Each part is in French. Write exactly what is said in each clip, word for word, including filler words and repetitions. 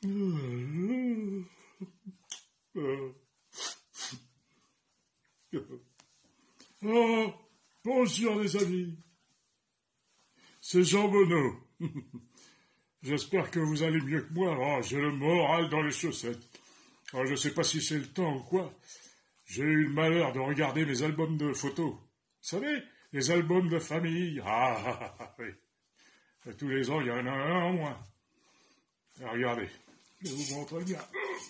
Oh, bonjour les amis, c'est Jean Bonneau. J'espère que vous allez mieux que moi. Oh, j'ai le moral dans les chaussettes. Oh, je ne sais pas si c'est le temps ou quoi. J'ai eu le malheur de regarder mes albums de photos. Vous savez, les albums de famille. Ah, ah, ah oui. Et tous les ans, il y en a un en moins. Et regardez, je vais vous montrer bien.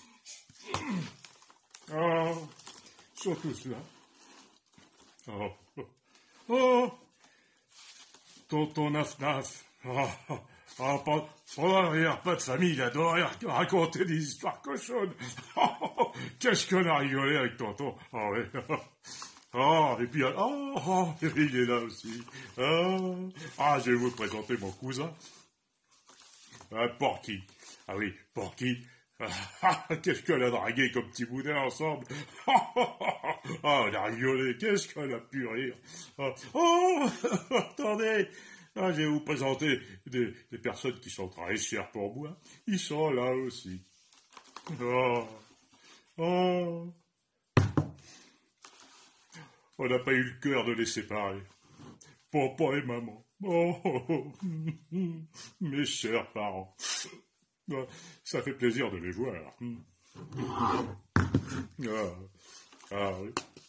Oh, surtout cela. Oh, oh, oh, tonton Naf-Naf. Oh, oh, oh, pas, oh, regarde, pas de famille, il adore raconter des histoires cochonnes. Oh, oh, oh, qu'est-ce qu'on a rigolé avec tonton. Oh, ouais. Oh, et puis, oh, oh, il est là aussi. Oh, ah, je vais vous présenter mon cousin. Ah, Porky. Ah oui, Porky. Ah, qu'est-ce qu'on a dragué comme petit boudin ensemble. Ah, on a rigolé, qu'est-ce qu'on a pu rire. Oh, attendez, ah, je vais vous présenter des, des personnes qui sont très chères pour moi. Ils sont là aussi. Oh, oh. On n'a pas eu le cœur de les séparer. Papa et maman. Oh, oh, oh. Mes chers parents. Ça fait plaisir de les voir. Ah, ah oui.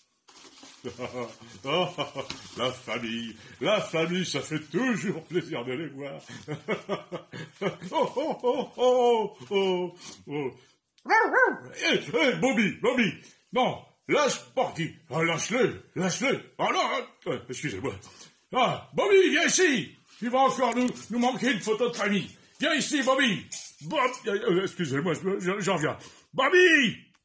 Ah, la famille, la famille, ça fait toujours plaisir de les voir. Oh, oh, oh, oh, oh, oh. Hé, hé, Bobby, Bobby, non, lâche Porky, ah, lâche-le, lâche-le. Ah non, euh, excusez-moi. Ah, Bobby, viens ici. Il va encore nous, nous manquer une photo de famille. Viens ici, Bobby. Bob, euh, excusez-moi, j'en reviens. Bobby!